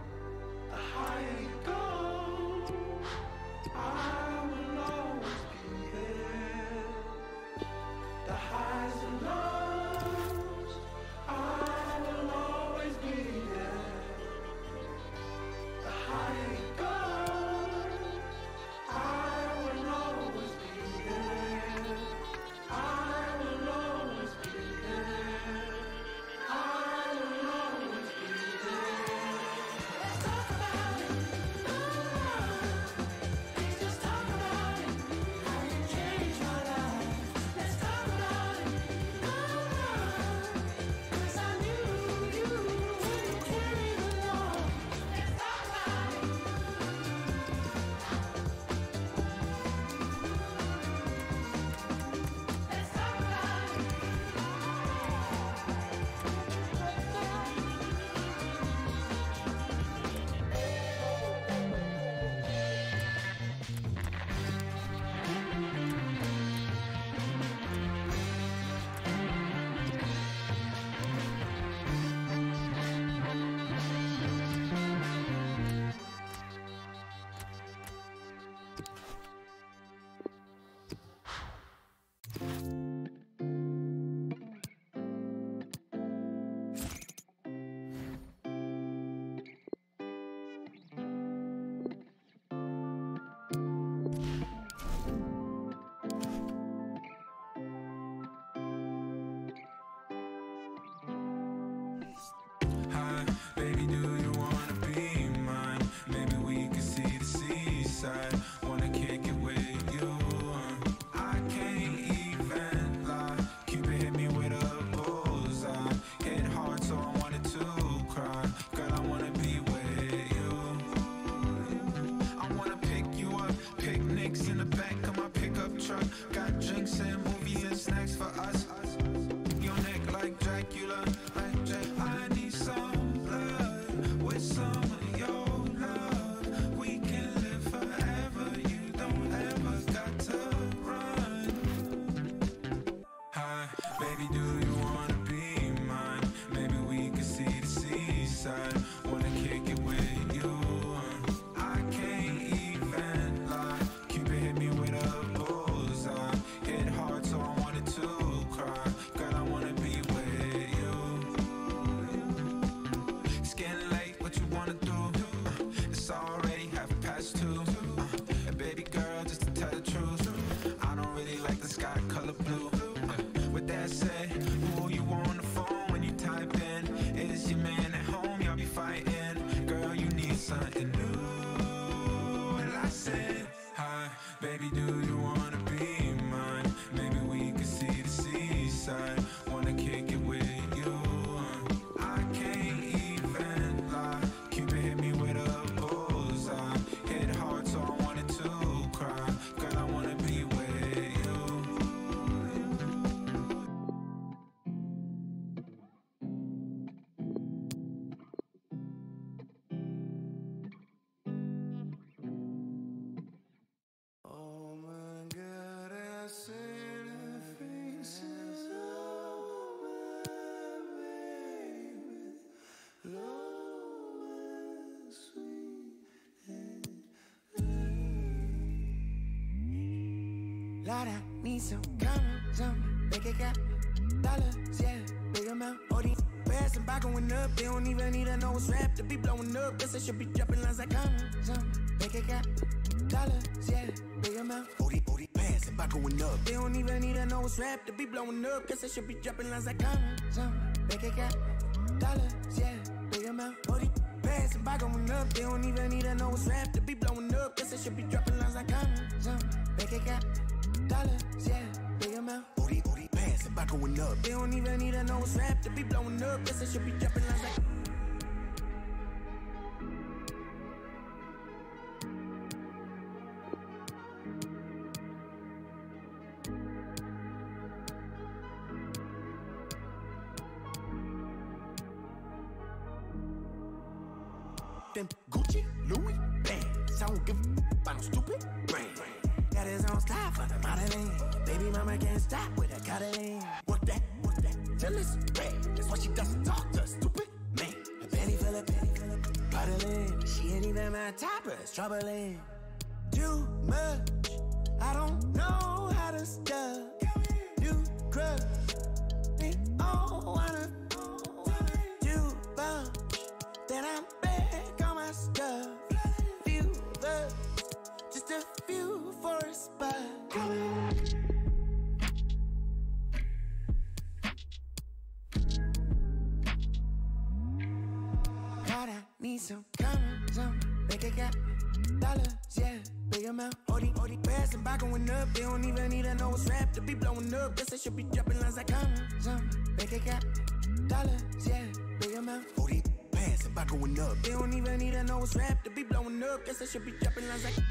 The higher you go, I will always be Lord, I need some commas, some bank account, dollars, yeah, big amount. All these bags and by going up, they don't even need a nose rap to be blowing up. Guess I should be dropping lines like commas, some bank account, dollars, yeah, big amount. All these, all these bags and by going up, they don't even need a nose rap to be blowing up. Guess I should be dropping lines like commas, some bank account, dollars, yeah, big amount. All these bags and by going up, they don't even need a nose rap to be blowing up. Guess I should be dropping lines like commas, some bank account. Dollars, yeah, big amount. Booty, booty, pants and by going up. They don't even need a nose rap to be blowing up. Guess I should be dropping lines like. Them Gucci, Louis, bands. I don't give a about no stupid brand. Got his own style for the modeling. Baby mama can't stop with a cuddling. Work that, work that, till it's red. That's why she doesn't talk to a stupid man. Her belly full of, belly full of puddling. She ain't even my type, but it's troubling. Too much, I don't know how to stop. New crush, they all wanna do bunch. Then I'm back on my stuff. Few bucks, just a few for a spot. God, I need some commas, some bank account, dollars, yeah, big amount. All these, all these bags and by going up, they don't even need a nose rap to be blowing up. Guess I should be dropping lines like commas, some bank account, dollars, yeah, big amount. All these bags and by going up, they don't even need a nose rap to be blowing up. Guess I should be dropping lines like.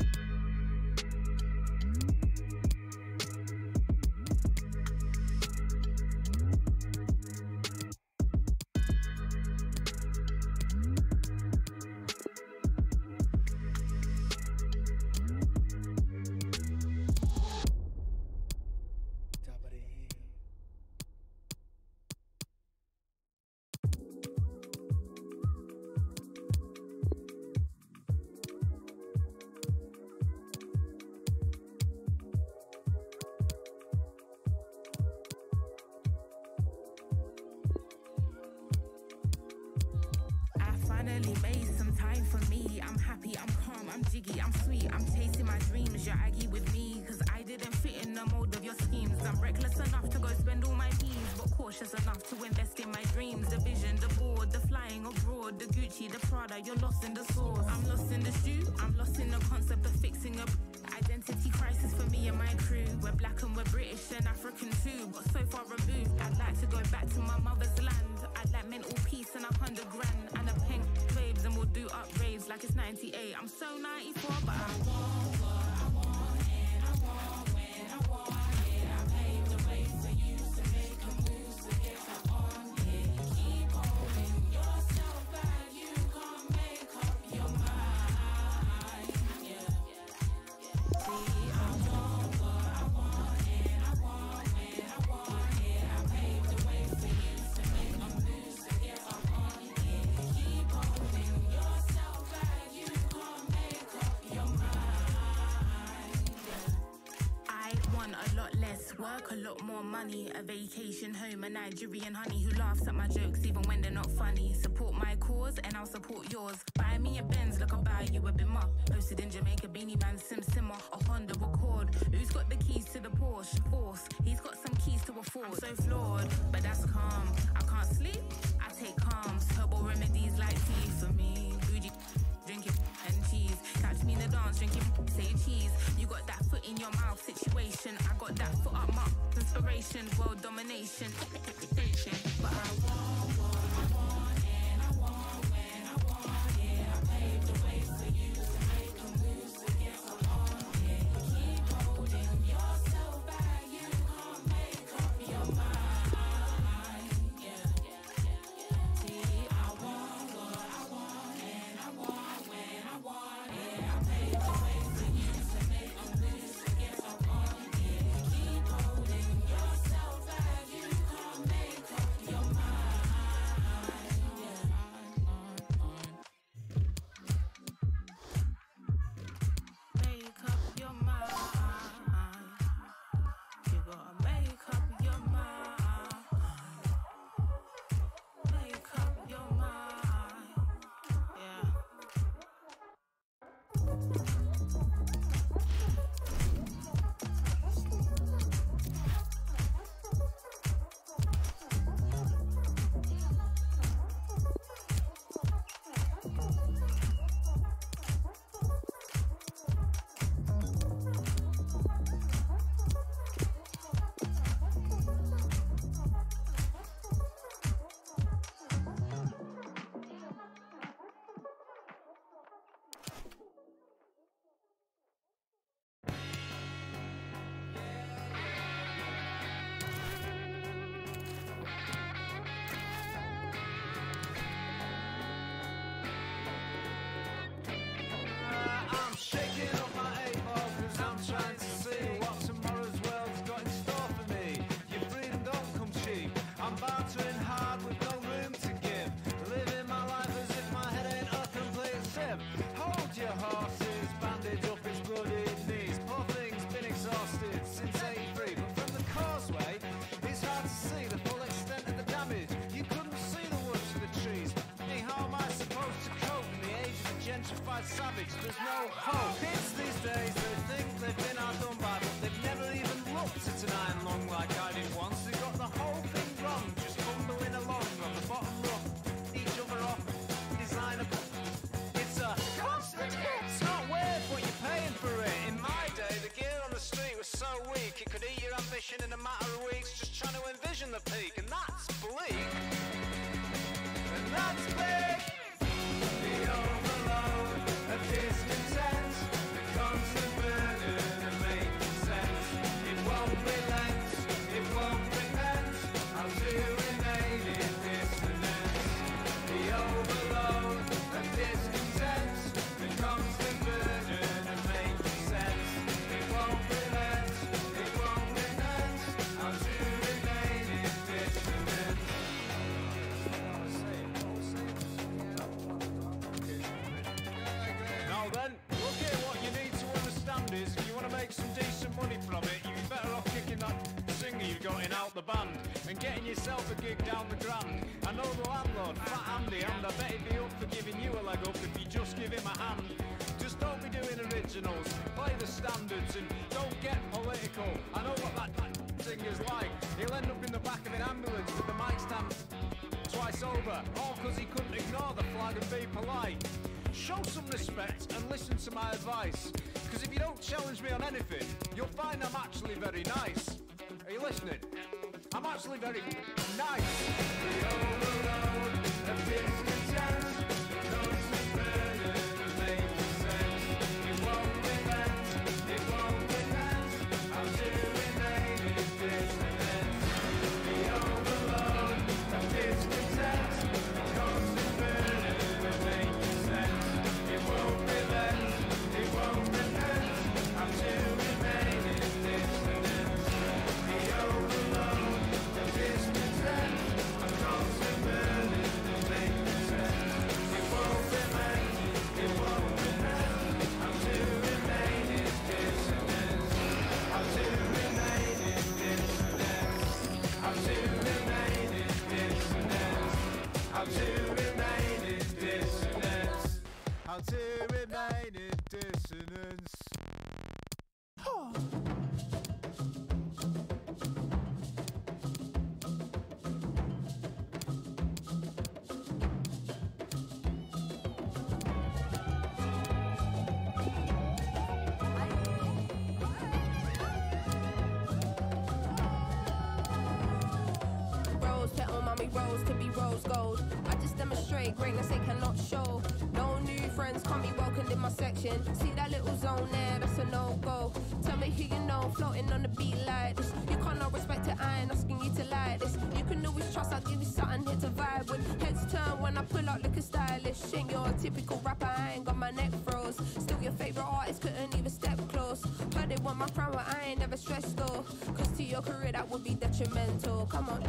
Finally made some time for me. I'm happy, I'm calm, I'm jiggy, I'm sweet. I'm chasing my dreams, you're aggy with me. Cause I didn't fit in the mold of your schemes. I'm reckless enough to go spend all my peas, but cautious enough to invest in my dreams. The vision, the board, the flying abroad, the Gucci, the Prada, you're lost in the sauce. I'm lost in the stew, I'm lost in the concept of fixing a identity crisis for me and my crew. We're black and we're British and African too, but so far removed. I'd like to go back to my mother's land. I'd like mental peace and a hundred grand and a pink babes, and we'll do up raves like it's ninety-eight. I'm so ninety-four, but I want what I want and I want when I want it. I paved the way for you to make a move to get up on it. Keep holding yourself back, you can't make up your mind. Yeah. See, I want what I want and I want when I want it. I paved the way for you to make a move to get up on it. Keep holding yourself back, you can't make up your mind. I want a lot less work, a lot more money, a vacation home, a Nigerian honey who laughs at my jokes even when they're not funny. Support my cause and I'll support yours. Buy me a Benz, look, I'll buy you a Bimmer. Posted in Jamaica, Beanie Man, Sim Simmer, a Honda Accord. Who's got the keys to the Porsche? Force, he's got some keys to afford. I'm so flawed, but that's calm. I can't sleep, I take calms. Herbal remedies like tea for me. Bougie, drinking and cheese. Catch me in the dance, drinking, say cheese. You got that foot in your mouth situation. I got that foot up my inspiration. World domination. But I want what I want and I want when I want it. I paved the way for you to make a move to get up on it. Keep holding yourself back, you can't make up your mind. Yeah. See, I want what I want and I want when I want it. I paved the way for you to make a move to get up on it. Keep holding yourself back, you can't make up your mind. that savage, there's no hope. Kids these days, they think they've been outdone by, but they've never even looked at an iron lung like I did once. They got the whole thing wrong, just bumbling along on the bottom rung, each other off, designer. It's a constant hit. It's not worth what you're paying for it. In my day, the gear on the street was so weak, it could eat your ambition in a matter of weeks, just trying to envision the peak, and that's bleak. And that's big. The overload of discontent, the constant burden of making sense. It won't relent, it won't repent. I'll do remain in dissonance. The overload of discontent, the constant burden of making sense. It won't relent, it won't repent. I'll do remain in dissonance. Now then, look here, what you need to understand is if you want to make some decent money from it, you'd be better off kicking that singer you've got in out the band and getting yourself a gig down the Grand. I know the landlord, Fat Andy, and I bet he'd be up for giving you a leg up if you just give him a hand. Just don't be doing originals, play the standards and don't get political. I know what that, that singer's like. He'll end up in the back of an ambulance with the mic stand twice over, all because he couldn't ignore the flag and be polite. Show some respect and listen to my advice, because if you don't challenge me on anything, you'll find I'm actually very nice. Are you listening? I'm actually very nice. The overload of discontent, the constant burden of making sense. It won't relent, it won't repent. I'll do remain in dissonance. The overload of discontent, the constant burden of making sense. It won't relent, it won't repent. I'll do remain in dissonance. The overload of discontent, the constant burden of making sense. It won't relent, it won't repent. I'll do remain in dissonance. I'll do remain in dissonance. I'll do remain in dissonance. I'll do remain in dissonance. I'll do remain in dissonance. Rose petal, mommy rose to be rose gold. I just demonstrate greatness they cannot show. No new friends can't be welcomed in my section. See that little zone there, that's a no-go. Tell me who you know, floating on the beat like this. You can't not respect it, I ain't asking you to like this. You can always trust, I'll give you something here to vibe with. Heads turn when I pull out looking stylish. Ain't your typical rapper, I ain't got my neck froze. Still your favourite artist, couldn't even step close. Heard they want my crown, but I ain't never stressed though. Cause to your career that would be detrimental. Come on.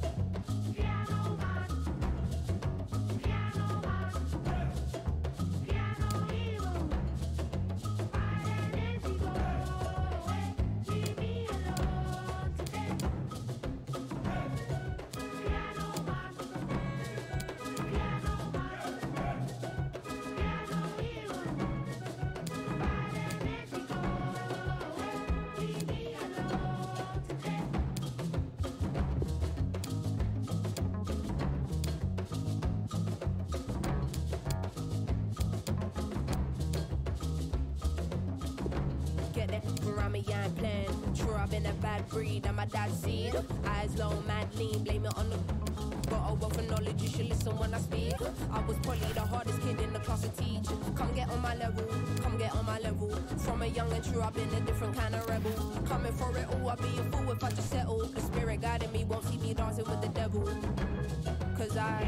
Get it around me, I ain't playing. True, I've been a bad breed, I'm my dad's seed. Eyes low, mad lean, blame it on the. Got a wealth of knowledge, you should listen when I speak. I was probably the hardest kid in the class to teach. Come get on my level, come get on my level. From a young and true, I've been a different kind of rebel. Coming for it all, I'd be a fool if I just settle. The spirit guiding me won't see me dancing with the devil. Cause I.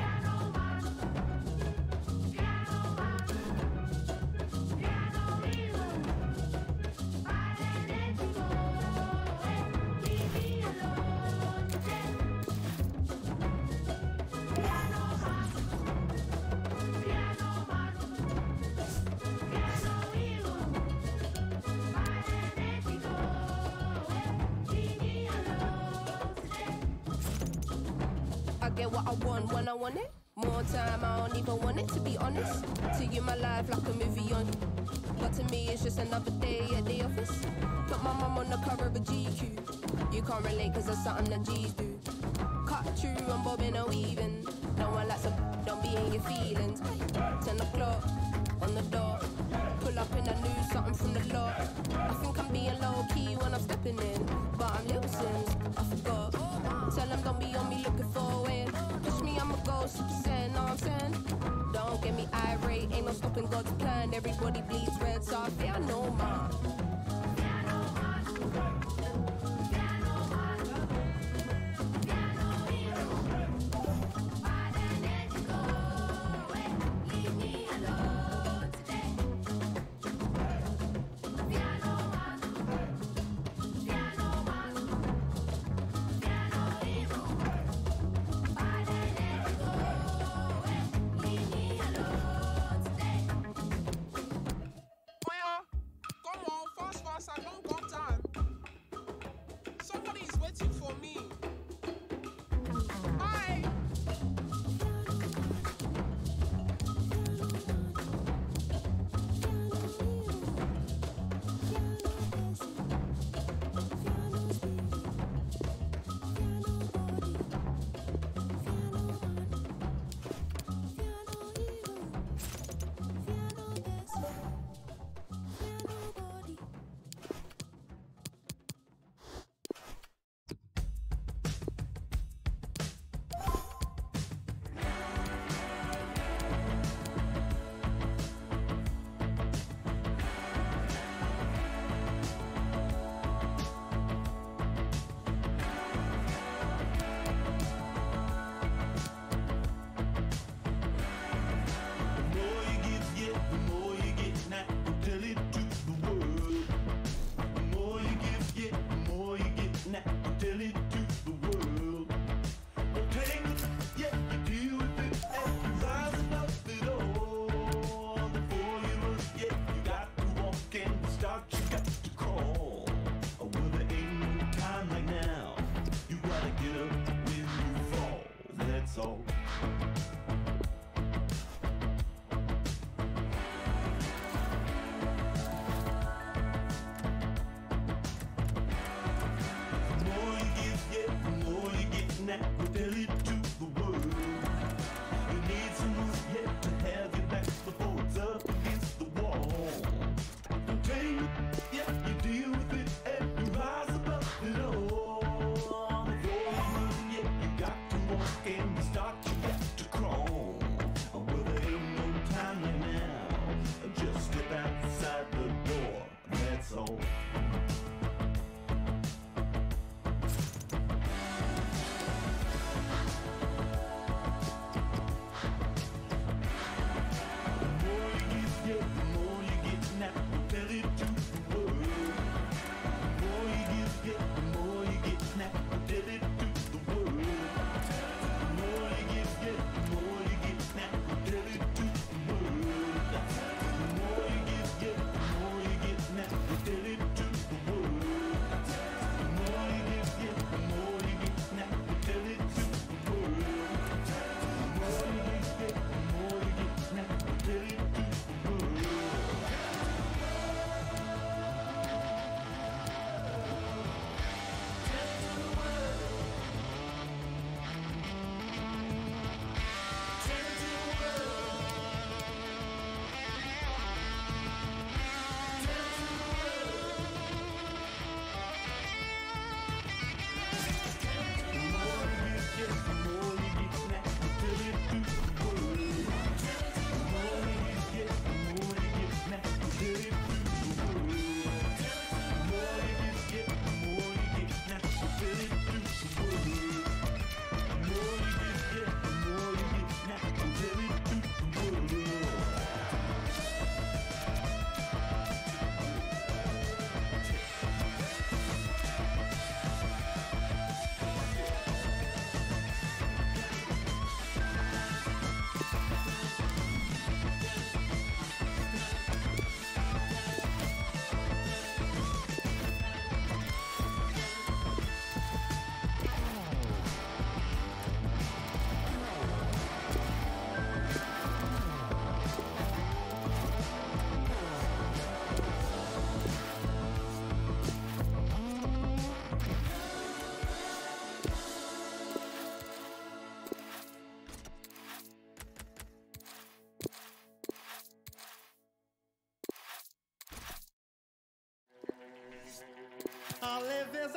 I get what I want when I want it. More time, I don't even want it to be honest. To you, my life like a movie on. But to me, it's just another day at the office. Put my mum on the cover of a G Q. You can't relate cause that's something that G's do. Cut through and bobbing or weaving. No one likes a don't be in your feelings. Ten o'clock on the dot. Pull up in a new something from the lot. I think I'm being low key when I'm stepping in, but I'm little Sims, I forgot. Tell them don't be on me looking for a win. Push me, I'ma go six percent, know what I'm saying? Don't get me irate, ain't no stopping God's plan. Everybody bleeds red, so I fear no man.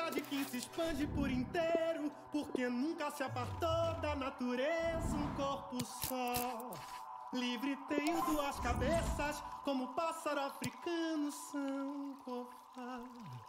leveza de quem se expande por inteiro, porque nunca se apartou da natureza um corpo só. Livre tenho duas cabeças, como pássaro africano são cofar.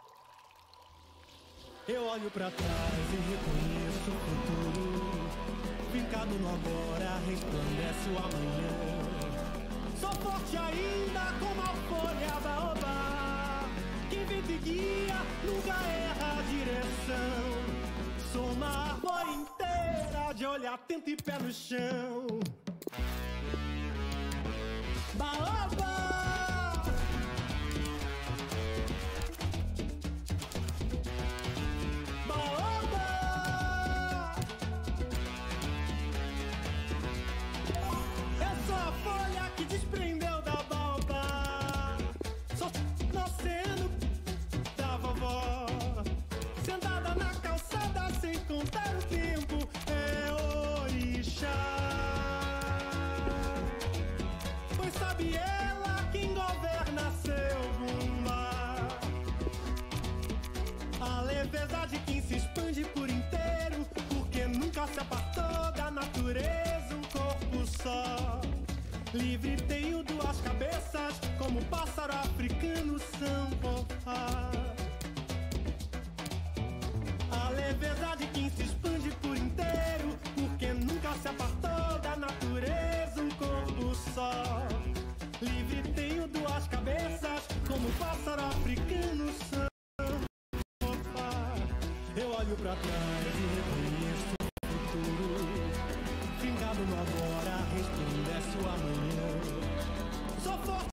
Eu olho pra trás e reconheço o futuro, fincado no agora, resplandece o amanhã. Sou forte ainda como a folha baobá, que vive e guia, nunca erra a direção. Sou uma árvore inteira de olho atento e pé no chão. Baobá! Baobá! Eu sou a folha que desprendeu da baobá. Sou no oceano da vovó, sentada na calçada sem contar o tempo. É orixá. Pois sabe ela quem governa seu bumbá. A leveza de quem se expande por inteiro, porque nunca se apartou da natureza um corpo só. Livre tenho duas cabeças, como pássaro africano são cofar. A leveza de quem se expande por inteiro, porque nunca se apartou da natureza um corpo só. Livre tenho duas cabeças, como pássaro africano são cofar. Eu olho pra trás e reconheço o futuro, fincado no agora, resplandece o amanhã. Sou forte